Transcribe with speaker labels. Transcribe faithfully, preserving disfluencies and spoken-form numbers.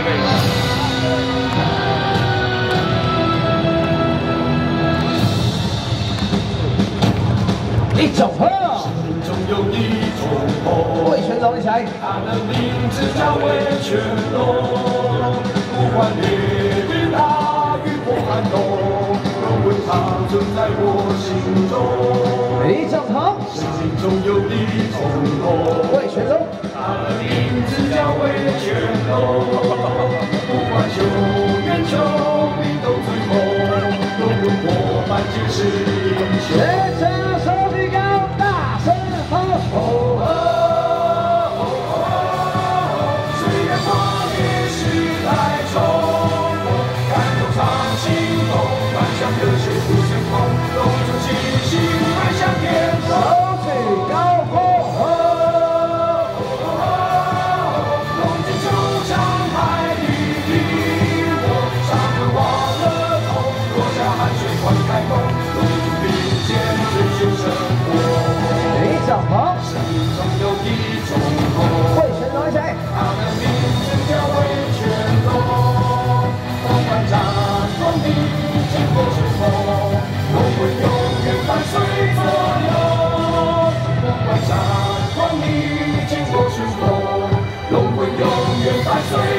Speaker 1: 一种喝，
Speaker 2: 心中有一种梦，
Speaker 1: 魏全龙一起来。
Speaker 2: 它的名字叫魏全龙，不管烈日大雨或寒冬，龙纹长存在我心中。
Speaker 1: 一种喝，
Speaker 2: 心中有一种梦，
Speaker 1: 魏全龙，
Speaker 2: 它的名字叫魏全龙，不管秋远秋冰都最后，龙纹伙伴皆是英雄。
Speaker 1: 学着手臂高，大声吼吼吼！
Speaker 2: 虽然跨越时代冲破，感动长心动，万象热血不相同，龙中气息迈向天空。
Speaker 1: 手举高呼吼！
Speaker 2: 龙进球场海里拼搏，伤痕忘了痛，落下汗水换开弓，龙族并肩追求生活。
Speaker 1: 一种喝，
Speaker 2: 心中有一种梦，
Speaker 1: 魏全龙一起来。
Speaker 2: 它的名字叫魏全龙，不管战光你经过什么，龙魂永远伴随左右。不管战光你经过什么，龙魂永远伴随。